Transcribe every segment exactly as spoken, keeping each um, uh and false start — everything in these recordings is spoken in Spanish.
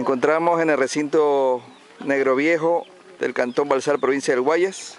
Encontramos en el recinto Negro Viejo del Cantón Balsar, provincia del Guayas.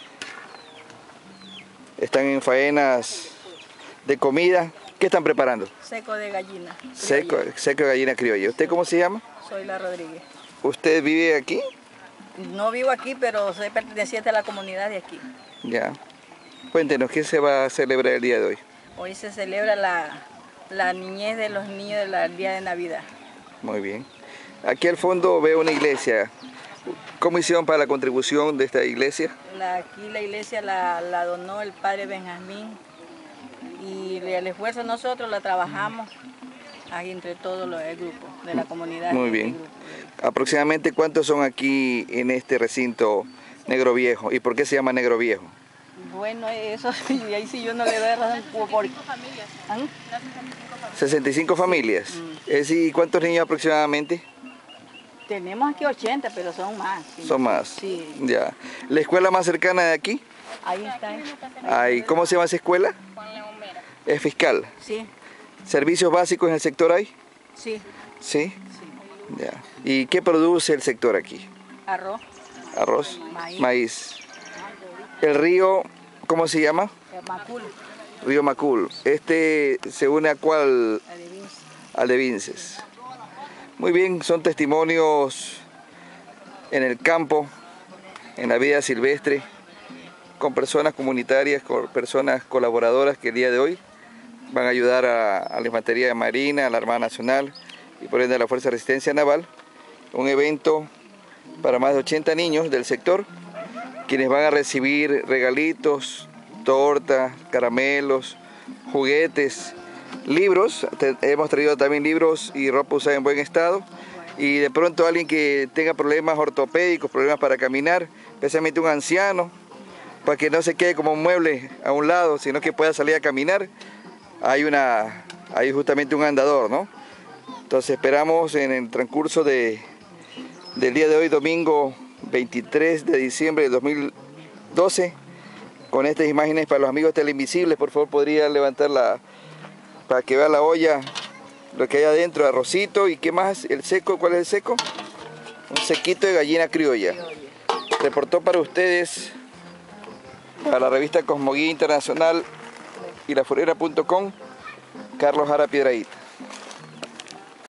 Están en faenas de comida. ¿Qué están preparando? Seco de gallina. Seco, seco de gallina criolla. ¿Usted cómo se llama? Soy la Rodríguez. ¿Usted vive aquí? No vivo aquí, pero soy perteneciente a la comunidad de aquí. Ya. Cuéntenos, ¿qué se va a celebrar el día de hoy? Hoy se celebra la, la niñez de los niños del día de Navidad. Muy bien. Aquí al fondo veo una iglesia. ¿Cómo hicieron para la contribución de esta iglesia? La, aquí la iglesia la, la donó el padre Benjamín y el esfuerzo nosotros la trabajamos ahí entre todos los el grupo de la comunidad. Muy bien. ¿Aproximadamente cuántos son aquí en este recinto Negro Viejo? ¿Y por qué se llama Negro Viejo? Bueno, eso y ahí sí yo no le doy razón. Por... ¿Ah? sesenta y cinco familias. Mm. ¿Y cuántos niños aproximadamente? Tenemos aquí ochenta, pero son más. ¿Sí? Son más. Sí. Ya. ¿La escuela más cercana de aquí? Ahí está. Ahí. ¿Cómo se llama esa escuela? ¿Es fiscal? Sí. ¿Servicios básicos en el sector hay? Sí. ¿Sí? Sí. Ya. ¿Y qué produce el sector aquí? Arroz. Arroz. Maíz. Maíz. ¿El río, cómo se llama? El Macul. Río Macul. ¿Este se une a cuál? Al de Vinces. Al de Vinces. Muy bien, son testimonios en el campo, en la vida silvestre, con personas comunitarias, con personas colaboradoras que el día de hoy van a ayudar a, a la Infantería de Marina, a la Armada Nacional y por ende a la Fuerza de Resistencia Naval. Un evento para más de ochenta niños del sector, quienes van a recibir regalitos, tortas, caramelos, juguetes, libros. Hemos traído también libros y ropa usada en buen estado. Y de pronto alguien que tenga problemas ortopédicos, problemas para caminar, especialmente un anciano, para que no se quede como un mueble a un lado, sino que pueda salir a caminar. Hay, una, hay justamente un andador, ¿no? Entonces esperamos en el transcurso de, del día de hoy, domingo veintitrés de diciembre de dos mil doce, con estas imágenes para los amigos teleinvisibles. Por favor, podría levantarla para que vea la olla, lo que hay adentro, arrocito. ¿Y qué más? ¿El seco? ¿Cuál es el seco? Un sequito de gallina criolla. Reportó para ustedes, para la revista Cosmoguía Internacional y la forera punto com, Carlos Jara Piedrahíta.